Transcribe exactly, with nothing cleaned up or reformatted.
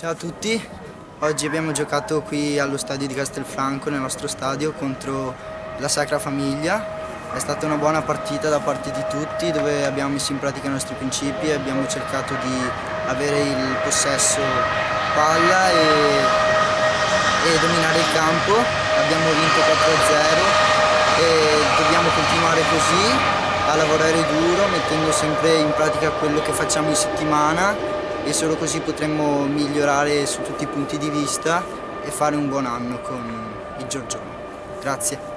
Ciao a tutti, oggi abbiamo giocato qui allo stadio di Castelfranco, nel nostro stadio, contro la Sacra Famiglia. È stata una buona partita da parte di tutti, dove abbiamo messo in pratica i nostri principi e abbiamo cercato di avere il possesso palla e, e dominare il campo. Abbiamo vinto quattro a zero e dobbiamo continuare così, a lavorare duro, mettendo sempre in pratica quello che facciamo in settimana, e solo così potremmo migliorare su tutti i punti di vista e fare un buon anno con il Giorgione. Grazie.